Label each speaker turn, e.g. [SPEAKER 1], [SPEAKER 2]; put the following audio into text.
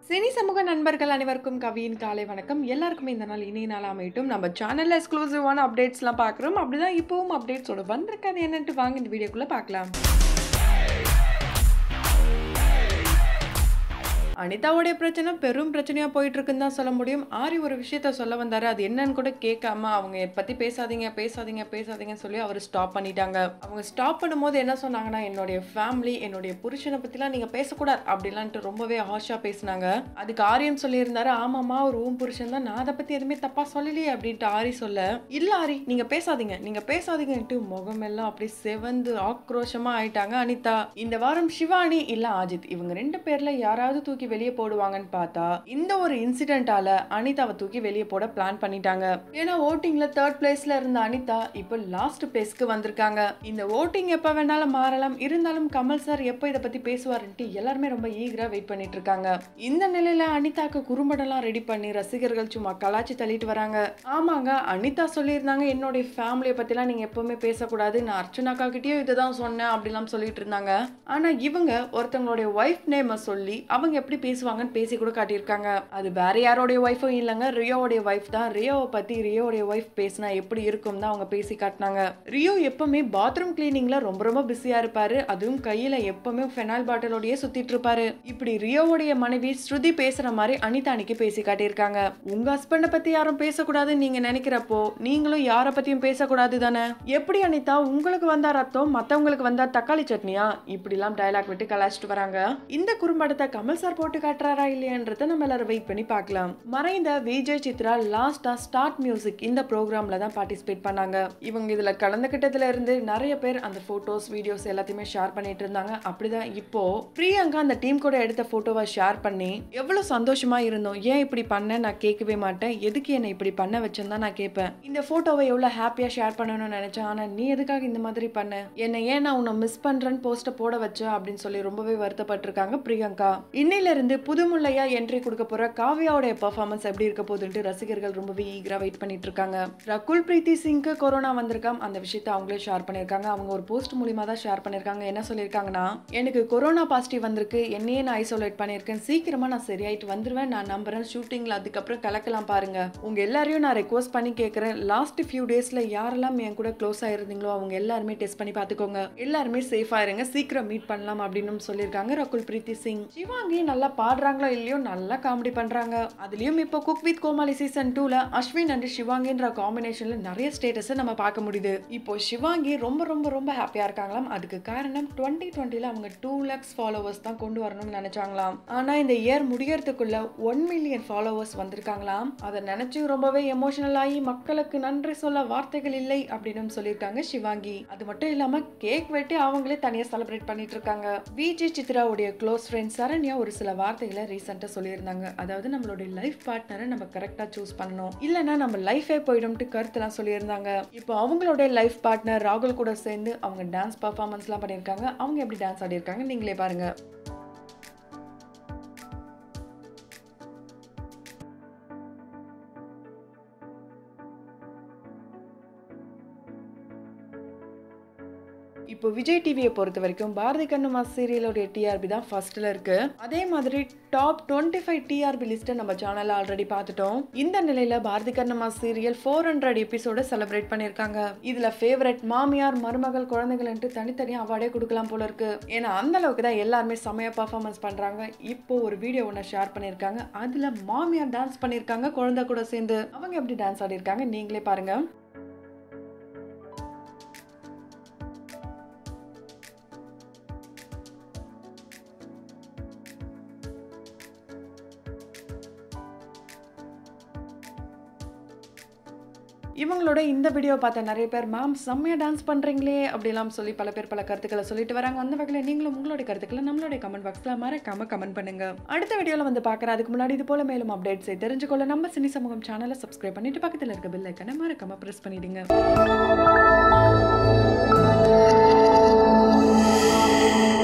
[SPEAKER 1] Cine சமூக நண்பர்கள் அனைவருக்கும் கவியின் காலை வணக்கம். எல்லாருக்குமே இந்த நாள் இனிய நாள் அமையட்டும். நம்ம சேனல்ல எக்ஸ்க்ளூசிவான அப்டேட்ஸ்லாம் பார்க்குறோம். அப்படிதான் இப்பவும் அப்டேட்ஸோட வந்திருக்காது என்னன்ட்டு வாங்க இந்த வீடியோக்குள்ள பார்க்கலாம். அனிதாவுடைய பிரச்சனை பெரும் பிரச்சனையா போயிட்டு இருக்குன்னு தான் சொல்ல முடியும். ஆரி ஒரு விஷயத்த சொல்ல வந்தாரு, அது என்னன்னு கூட கேட்காம அவங்க பத்தி பேசாதீங்கன்னு சொல்லி அவர் ஸ்டாப் பண்ணிட்டாங்க. அவங்க ஸ்டாப் பண்ணும்போது என்ன சொன்னாங்கன்னா, என்னுடைய ஃபேமிலி என்னுடைய புருஷனை பத்திலாம் நீங்க பேசக்கூடாது அப்படிலான்ட்டு ரொம்பவே ஹார்ஷா பேசினாங்க. அதுக்கு ஆரியன் சொல்லியிருந்தாரு, ஆமாமா ஒரு ஊம் புருஷன் தான், நான் அதை பத்தி எதுவுமே தப்பா சொல்லலையே அப்படின்ட்டு ஆரி சொல்ல, இல்ல ஆரி நீங்க பேசாதீங்கன்ட்டு முகமெல்லாம் அப்படி செவந்து ஆக்ரோஷமா ஆயிட்டாங்க அனிதா. இந்த வாரம் சிவானி இல்ல அஜித் இவங்க ரெண்டு பேர்ல யாராவது தூக்கி வெளியே போடுவாங்கன்னு பார்த்தா இந்த ஒரு இன்சிடென்ட்டால அனிதாவை தூக்கி வெளியே போட பிளான் பண்ணிட்டாங்க. ஏன்னா ஓட்டிங்ல 3rd பிளேஸ்ல இருந்த அனிதா இப்போ லாஸ்ட் பிளேஸ்க்கு வந்திருக்காங்க. இந்த ஓட்டிங் எப்ப வேணாலும் மாறலாம், இருந்தாலும் கமல் சார் எப்போ இதை பத்தி பேசுவாருன்ட்டு எல்லாருமே ரொம்ப ஈகரா வெயிட் பண்ணிட்டு இருக்காங்க. இந்த நிலையில அனிதாக்கு குறும்படம்லாம் ரெடி பண்ணி ரசிகர்கள் சும்மா கலாச்சி தள்ளிட்டு வராங்க. ஆமாங்க, அனிதா சொல்லியிருந்தாங்க என்னுடைய ஃபேமிலியை பத்திலாம் நீங்க எப்பவுமே பேசக்கூடாது, நான் அர்ச்சனாக்கா கிட்டயும் இதுதான் சொன்னேன் அப்படிலாம் சொல்லிட்டு இருந்தாங்க. ஆனா இவங்க ஒருத்தவங்களுடைய ஒய்ஃப் நேம சொல்லி அவங்க எப்படி பேசுவாங்கன்னு பேசி கூட காட்டியிருக்காங்க. அது வேற யாரோடைய ஒய்ஃபும் இல்லைங்க, ரியோவுடைய ஒய்ஃப் தான். ரியோவை பத்தி ரியோவுடைய ஒய்ஃப் பேசினா எப்படி இருக்கும் தான் அவங்க பேசி காட்டினாங்க. ரியோ எப்பவுமே பாத்ரூம் கிளீனிங்ல ரொம்ப ரொம்ப பிஸியா இருப்பாரு, அதுவும் கையில எப்பவுமே ஃபெனால் பாட்டிலோடயே சுத்திட்டு இருப்பாரு. இப்படி ரியோவுடைய மனைவி ஸ்ருதி பேசுற மாதிரி அனிதா அன்னைக்கு பேசி காட்டியிருக்காங்க. உங்க ஹஸ்பண்ட பத்தி யாரும் பேசக்கூடாதுன்னு நீங்க நினைக்கிறப்போ நீங்களும் யார பத்தியும் பேசக்கூடாது தானே, எப்படி அனிதா உங்களுக்கு வந்தா ரத்தம் மத்தவங்களுக்கு வந்தா தக்காளி சட்னியா, இப்படிலாம் டயலாக் விட்டு கலாச்சிட்டு வராங்க. இந்த குறும்படத்தை கமல் சார் போட்டு காட்டுறாரா இல்லையான்றத நம்ம எல்லாரும் வெயிட் பண்ணி பார்க்கலாம். மறைந்த விஜய் சித்ரா லாஸ்டா ஸ்டார்ட் மியூசிக் இந்த ப்ரோக்ராம்ல தான் பார்ட்டிசிபேட் பண்ணாங்க. இவங்க இதுல கலந்துகிட்டதுல இருந்து நிறைய பேர் அந்த போட்டோஸ் வீடியோஸ் எல்லாத்தையுமே ஷேர் பண்ணிட்டு இருந்தாங்க. அப்படிதான் இப்போ பிரியங்கா அந்த டீம் கூட எடுத்த போட்டோவை ஷேர் பண்ணி எவ்வளவு சந்தோஷமா இருந்தோம், ஏன் இப்படி பண்ண நான் கேட்கவே மாட்டேன், எதுக்கு என்ன இப்படி பண்ண வச்சேன்னு தான் நான் கேட்பேன், இந்த போட்டோவை எவ்வளவு ஹாப்பியா ஷேர் பண்ணணும்னு நினைச்சேன், ஆனா நீ எதுக்காக இந்த மாதிரி பண்ண, என்ன ஏன் நான் உன்னை மிஸ் பண்றேன்னு போஸ்ட போட வச்ச அப்படின்னு சொல்லி ரொம்பவே வருத்தப்பட்டிருக்காங்க பிரியங்கா. இன்னையில இருந்து புதுமுல்லையா என்ட்ரி கொடுக்க போற காவ்யாவுடைய பெர்ஃபார்மன்ஸ் எப்படி இருக்க போகுதுன்னு ரசிகர்கள் ரொம்பவே ஈகரா வெயிட் பண்ணிட்டு இருக்காங்க. ரகுல் பிரீத் சிங்க்கு கொரோனா வந்திருக்காம், அந்த விஷயத்தை அவங்களே ஷேர் பண்ணிருக்காங்க. அவங்க ஒரு போஸ்ட் மூலமா தான் ஷேர் பண்ணிருக்காங்க. என்ன சொல்லிருக்காங்கன்னா, எனக்கு கொரோனா பாசிட்டிவ் வந்திருக்கு, என்னையே நான் ஐசோலேட் பண்ணிருக்கேன், சீக்கிரமா நான் சரியாயிட்டு வந்துருவேன், நான் நம்புறேன், ஷூட்டிங்ல அதுக்கப்புறம் கலக்கலாம் பாருங்க, உங்க எல்லாரையும் நான் ரெக்வஸ்ட் பண்ணி கேட்கறேன், லாஸ்ட் ஃபியூ டேஸ்ல யாரெல்லாம் என் கூட க்ளோஸ் ஆயிருந்தீங்களோ அவங்க எல்லாருமே டெஸ்ட் பண்ணி பாத்துக்கோங்க, எல்லாருமே சேஃபா இருங்க, சீக்கிரம் மீட் பண்ணலாம் அப்படின்னு சொல்லிருக்காங்க ரகுல் பிரீத் சிங். சிவாங்கி நல்லா பாடுறாங்களோ இல்லையோ நல்லா காமெடி பண்றாங்க. அதுலயும் இப்போ குக் வித் கோமாளி சீசன் 2ல அஸ்வின் அண்ட் சிவாங்கின்ற காம்பினேஷன்ல நிறைய ஸ்டேட்டஸ் நம்ம பார்க்க முடியுது. இப்போ சிவாங்கி ரொம்ப ரொம்ப ரொம்ப ஹாப்பியா இருக்காங்களாம். அதுக்கு காரணம் 2020ல அவங்க 2 lakhs ஃபாலோவர்ஸ் தான் கொண்டு வரணும்னு நினைச்சாங்களாம். ஆனா இந்த இயர் முடியறதுக்குள்ள 1 million ஃபாலோவர்ஸ் வந்திருக்காங்களாம். அதை நினைச்சு ரொம்பவே எமோஷனல் ஆகி மக்களுக்கு நன்றி சொல்ல வார்த்தைகள் இல்லை அப்படின்னு சொல்லியிருக்காங்க சிவாங்கி. அது மட்டும் இல்லாம கேக் வெட்டி அவங்களே தனியா செலிப்ரேட் பண்ணிட்டு இருக்காங்க. விஜே சித்ராவுடைய க்ளோஸ் ஃப்ரெண்ட் சரண்யா ஒரு சில வார்த்தைகளை ரீசெண்டா சொல்லியிருந்தாங்க. அதாவது நம்மளுடைய லைஃப் பார்ட்னரை நம்ம கரெக்டா சூஸ் பண்ணணும், இல்லைன்னா நம்ம லைஃபே போயிடும்ட்டு கருத்துலாம் சொல்லியிருந்தாங்க. இப்போ அவங்களுடைய லைஃப் பார்ட்னர் ராகுல் கூட சேர்ந்து அவங்க டான்ஸ் பர்ஃபார்மன்ஸ்லாம் பண்ணியிருக்காங்க. அவங்க எப்படி டான்ஸ் ஆடி இருக்காங்க நீங்களே பாருங்க. இப்போ விஜய் டிவியை பொறுத்த வரைக்கும் பாரதி கண்ணம்மா சீரியலோடைய டிஆர்பி தான் ஃபர்ஸ்ட்ல இருக்கு. அதே மாதிரி டாப் 25 டிஆர்பி லிஸ்ட்டை நம்ம சேனல்ல ஆல்ரெடி பார்த்துட்டோம். இந்த நிலையில பாரதி கண்ணம்மா சீரியல் 400 எபிசோட செலிப்ரேட் பண்ணிருக்காங்க. இதுல ஃபேவரட் மாமியார் மருமகள் குழந்தைகள்ன்ட்டு தனித்தனியா அவார்டே கொடுக்கலாம் போல இருக்கு. ஏன்னா அந்த அளவுக்கு தான் எல்லாருமே செமையா பர்ஃபார்மன்ஸ் பண்றாங்க. இப்போ ஒரு வீடியோ ஒன்று ஷேர் பண்ணிருக்காங்க. அதுல மாமியார் டான்ஸ் பண்ணிருக்காங்க குழந்தை கூட சேர்ந்து. அவங்க எப்படி டான்ஸ் ஆடி இருக்காங்க நீங்களே பாருங்க. இவங்களோட இந்த வீடியோ பார்த்த நிறைய பேர் மேம் செம்மையா டான்ஸ் பண்றீங்களே அப்படிலாம் சொல்லி பல பேர் பல கருத்துக்களை சொல்லிட்டு வராங்க. அந்த வகையில் நீங்களும் உங்களுடைய கருத்துக்களை நம்மளுடைய கமெண்ட் பாக்ஸ்ல மறக்காம கமெண்ட் பண்ணுங்க. அடுத்த வீடியோல வந்து பார்க்குற அதுக்கு முன்னாடி இது போல மேலும் அப்டேட்ஸை தெரிஞ்சுக்கொள்ள நம்ம சினி சமூகம் சேனலை சப்ஸ்கிரைப் பண்ணிட்டு பக்கத்தில் இருக்க பெல் ஐக்கனை மறக்காம பிரஸ் பண்ணிடுங்க.